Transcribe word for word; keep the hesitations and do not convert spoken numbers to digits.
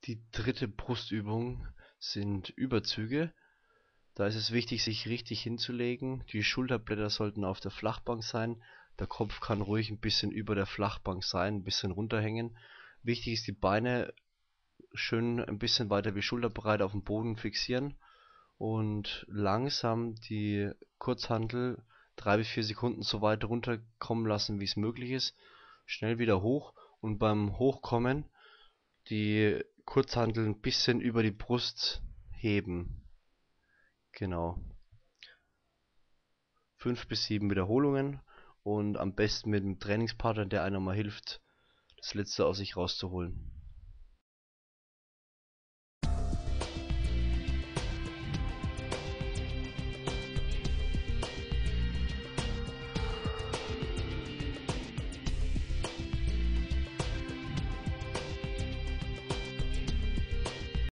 Die dritte Brustübung sind Überzüge. Da ist es wichtig, sich richtig hinzulegen. Die Schulterblätter sollten auf der Flachbank sein. Der Kopf kann ruhig ein bisschen über der Flachbank sein, ein bisschen runterhängen. Wichtig ist, die Beine schön ein bisschen weiter wie schulterbreit auf dem Boden fixieren und langsam die Kurzhantel drei bis vier Sekunden so weit runterkommen lassen, wie es möglich ist. Schnell wieder hoch und beim Hochkommen die Kurzhantel ein bisschen über die Brust heben. Genau. Fünf bis sieben Wiederholungen und am besten mit einem Trainingspartner, der einem mal hilft, das Letzte aus sich rauszuholen.